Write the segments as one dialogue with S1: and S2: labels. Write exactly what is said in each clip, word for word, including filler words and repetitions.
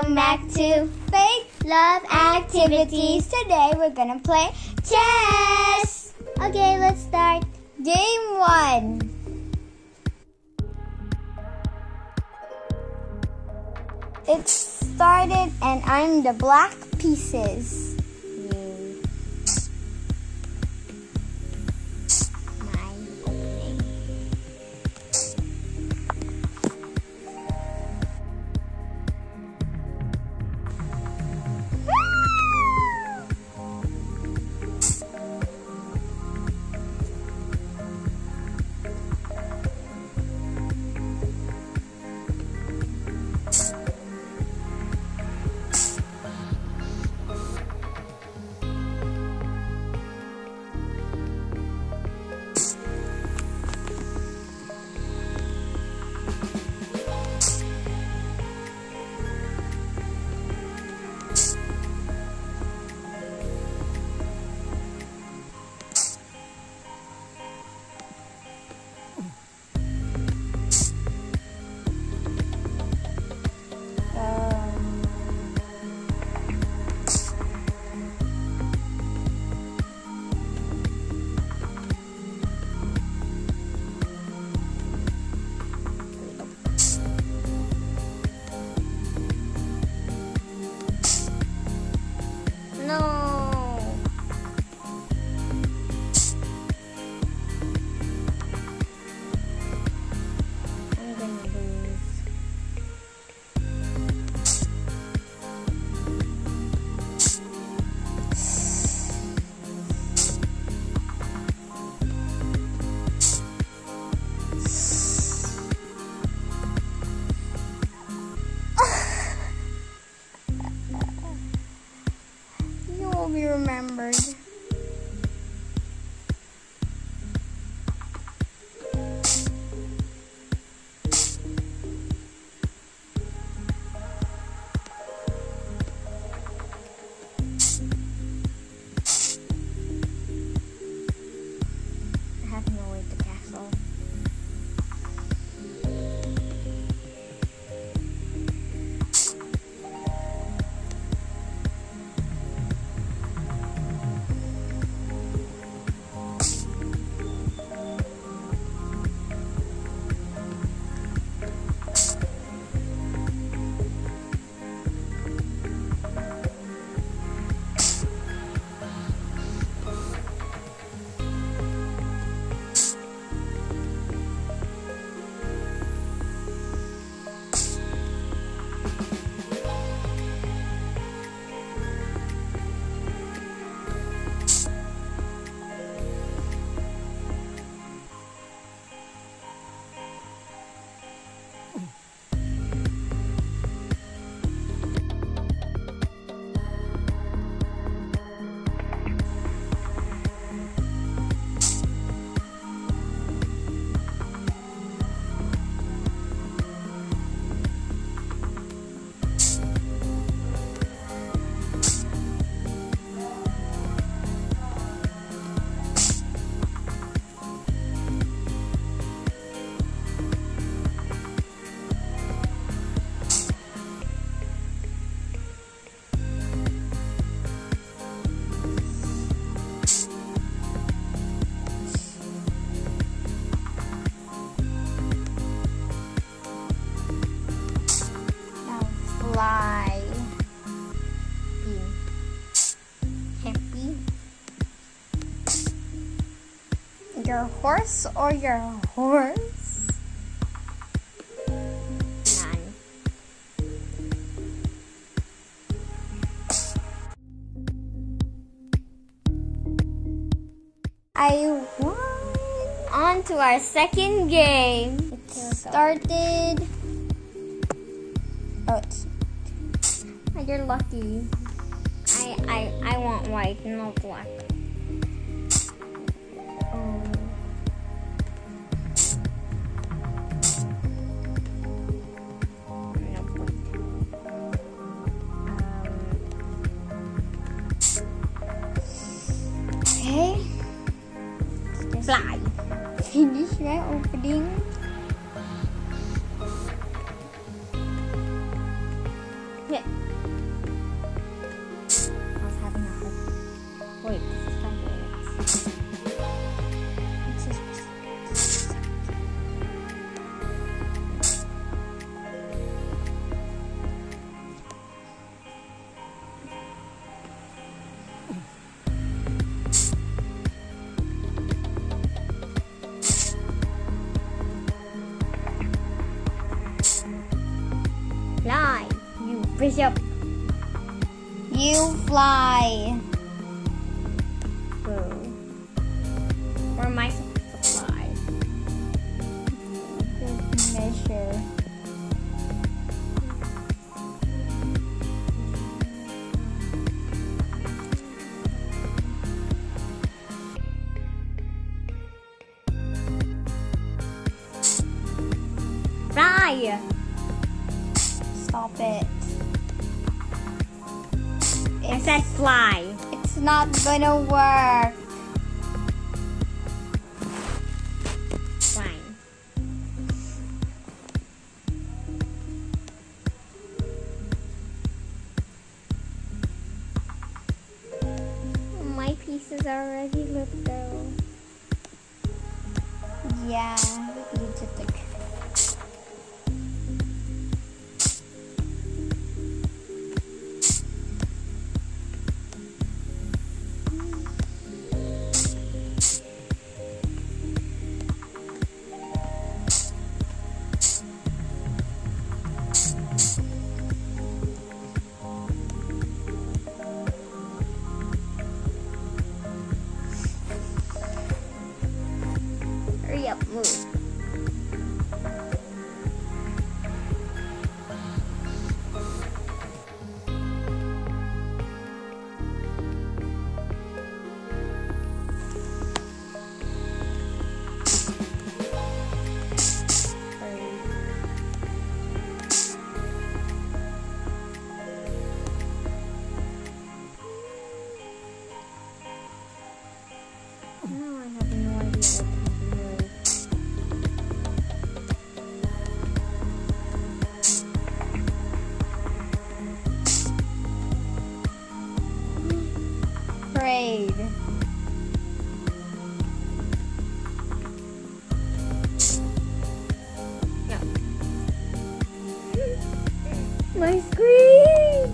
S1: Welcome back to Faith Love Activities. Today we're gonna play chess. Okay, let's start. Game one. It started and I'm the black pieces. Be remembered. I have no way to castle. Fly. Be happy. Your horse or your horse? None. I won. On to our second game. It started. Oh, it's oh, you're lucky. I I I want white, no black. Oh. No black. Um. Okay. Fly. Finish my opening. Yeah. Wait, this is five minutes. Fly, you bishop. You fly. Boo. Where am I supposed to fly? Good measure. Fly! Stop it. I said fly. It's not gonna work. Fine. My pieces are already little. Yeah, you just like. Hurry up, move. No, I have no idea what to do. Afraid. No. My screen.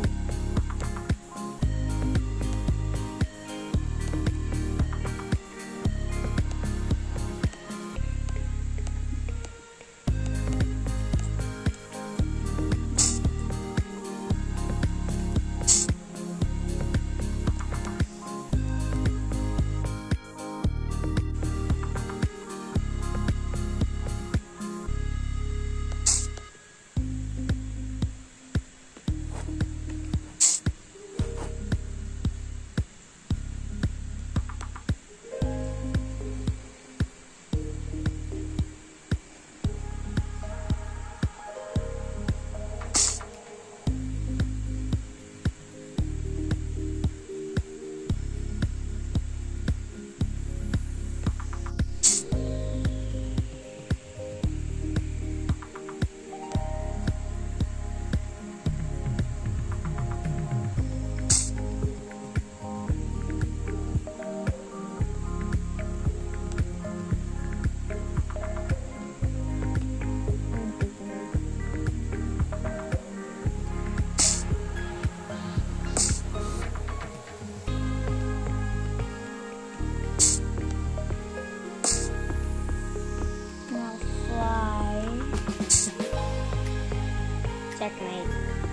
S1: Checkmate.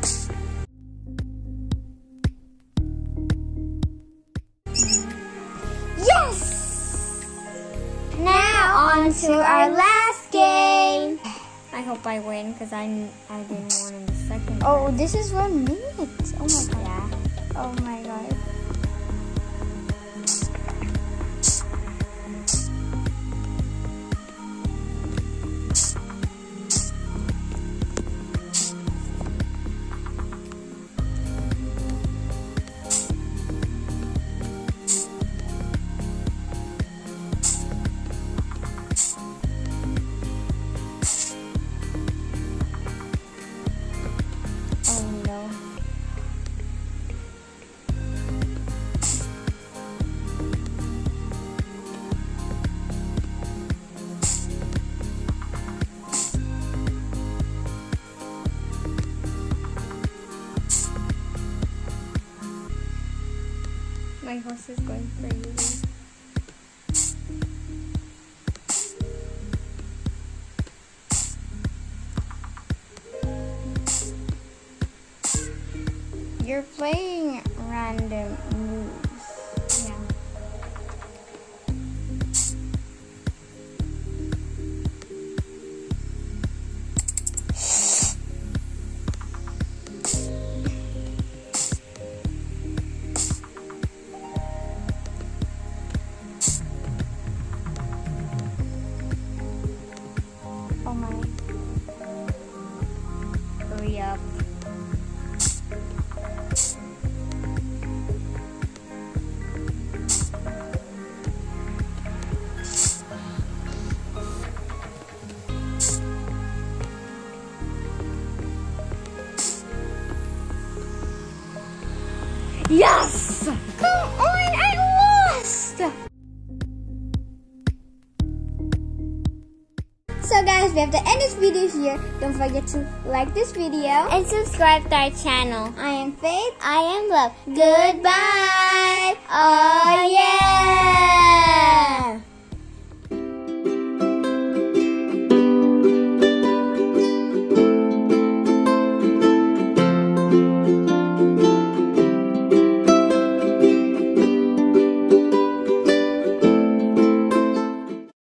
S1: Yes! Now on to our last game. I hope I win because I I didn't win in the second. Oh, one. This is one minute. Oh my god. Yeah. Oh my god. horse is going crazy. You're playing random moves. Yeah. Oh my. Hurry up. Yes! Come on, I lost! So guys, we have to end this video here. Don't forget to like this video and subscribe to our channel. I am Faith. I am Love. Goodbye! Oh.